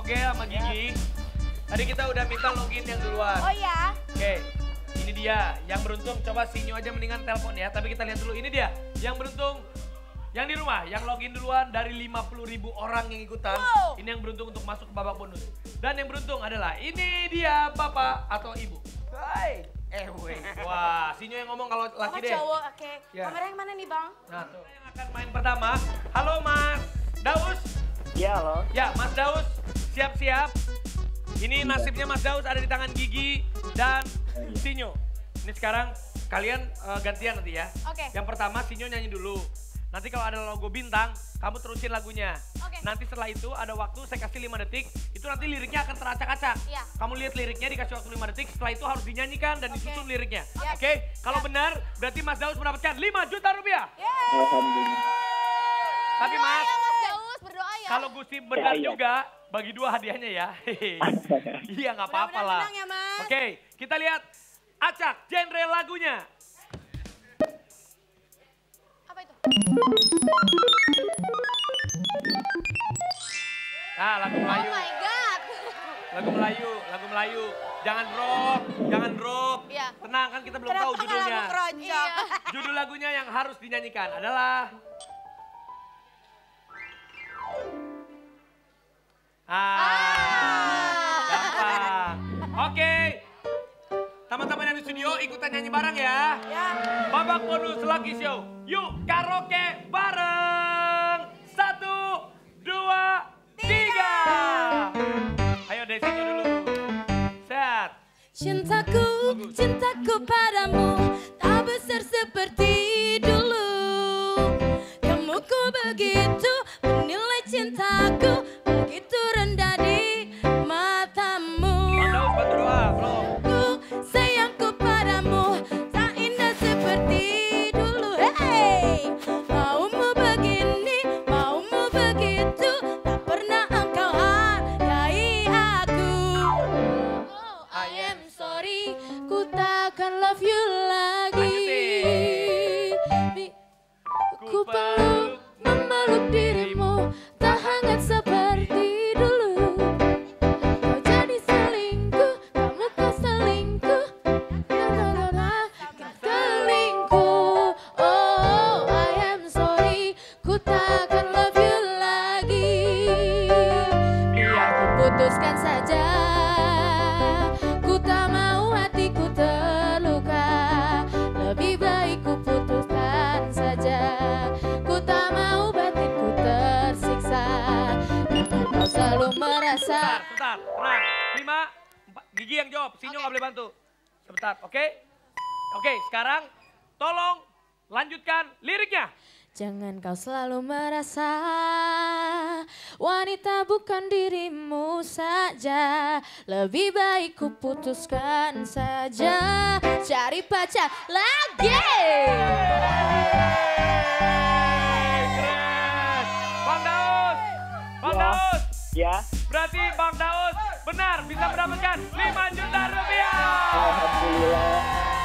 Oke sama Gigi. Tadi kita udah minta login yang duluan. Oh ya. Oke, ini dia. Yang beruntung coba Sinyo aja mendingan telepon ya. Tapi kita lihat dulu, ini dia. Yang beruntung, yang di rumah, yang login duluan dari 50.000 orang yang ikutan. Wow. Ini yang beruntung untuk masuk ke babak bonus. Dan yang beruntung adalah ini dia Bapak atau Ibu. Hai. Wah, Sinyo yang ngomong kalau laki deh. Cowok, oke. Ya. Kamera yang mana nih Bang? Nah tuh, yang akan main pertama. Halo Mas Daus. Iya, halo. Ya, Mas Daus, siap-siap. Ini nasibnya Mas Daus ada di tangan Gigi dan Sinyo. Ini sekarang kalian gantian nanti ya. Oke. Yang pertama Sinyo nyanyi dulu. Nanti kalau ada logo bintang, kamu terusin lagunya. Oke. Nanti setelah itu ada waktu, saya kasih 5 detik. Itu nanti liriknya akan teracak-acak. Iya. Kamu lihat liriknya, dikasih waktu 5 detik. Setelah itu harus dinyanyikan dan disusun liriknya. Iya. Oke? Kalau benar, berarti Mas Daus mendapatkan 5 juta rupiah. Alhamdulillah. Tapi Berdoa Mas, ya Mas Daus, berdoa ya. kalau Gusti benar iya. juga, bagi 2 hadiahnya ya. Iya nggak apa-apa lah. Mudah-mudahan menang ya, Mas. Oke, kita lihat acak genre lagunya. Apa itu? Nah, lagu Melayu. Oh my God. Lagu Melayu, lagu Melayu. Jangan drop, jangan drop. Iya. Tenang kan kita belum Kenapa tahu nggak judulnya. lagu keroncong? Iya. Judul lagunya yang harus dinyanyikan adalah gampang. Oke. Teman-teman yang di studio ikutan nyanyi bareng ya. Ya. Babak bonus Lucky Show. Yuk karaoke bareng. 1, 2, 3. Ayo Desi dulu. Set. Cintaku, cintaku padamu tak besar seperti dulu. Kamu ku begitu menilai cintaku, begitu rendah di matamu. Bang Daus bantu doa, belum? Ku sayangku padamu tak indah seperti dulu. Hey, maumu begini, maumu begitu, tak pernah engkau hargai aku. Oh, I am sorry, ku takkan love you lagi. Ku peluk, memeluk dirimu, tak hangat seperti dulu. Kau jadi selingkuh, kamu tak selingkuh, selingkuh. Oh, I am sorry, ku takkan love you lagi. Biar ku putuskan saja, ku tak mau hatiku terluka. Lebih baik ku putuskan saja, ku tak mau batinku tersiksa. Karena kau selalu merasa. Sebentar, tenang. 5, 4, Gigi yang jawab, Sinyo nggak boleh bantu. Sebentar, oke? Oke, sekarang tolong lanjutkan liriknya. Jangan kau selalu merasa wanita bukan dirimu saja. Lebih baik ku putuskan saja, cari pacar lagi. Keren. Bang Daus, Bang Daus. Ya. Berarti Bang Daus benar bisa mendapatkan 5 juta rupiah. Alhamdulillah.